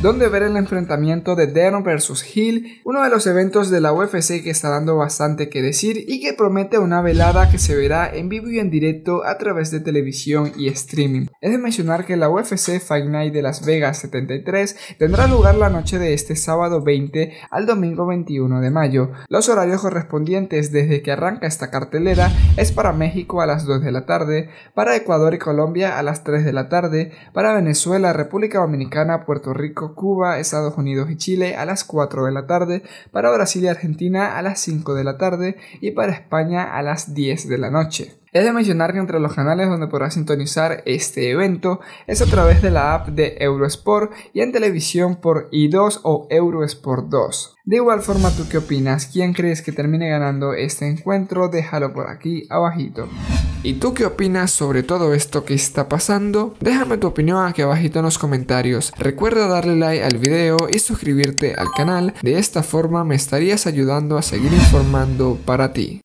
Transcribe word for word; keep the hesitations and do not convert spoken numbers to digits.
donde ver el enfrentamiento de Deron versus Hill, uno de los eventos de la U F C que está dando bastante que decir y que promete una velada que se verá en vivo y en directo a través de televisión y streaming. Es de mencionar que la U F C Fight Night de Las Vegas setenta y tres tendrá lugar la noche de este sábado veinte al domingo veintiuno de mayo. Los horarios correspondientes desde que arranca esta cartelera es para México a las dos de la tarde, para Ecuador y Colombia a las tres de la tarde, para Venezuela, República Dominicana, Puerto Rico, Cuba, Estados Unidos y Chile a las cuatro de la tarde, para Brasil y Argentina a las cinco de la tarde y para España a las diez de la noche. Es de mencionar que entre los canales donde podrás sintonizar este evento es a través de la app de Eurosport y en televisión por i dos o Eurosport dos. De igual forma, ¿tú qué opinas? ¿Quién crees que termine ganando este encuentro? Déjalo por aquí abajito. ¿Y tú qué opinas sobre todo esto que está pasando? Déjame tu opinión aquí abajito en los comentarios. Recuerda darle like al video y suscribirte al canal. De esta forma me estarías ayudando a seguir informando para ti.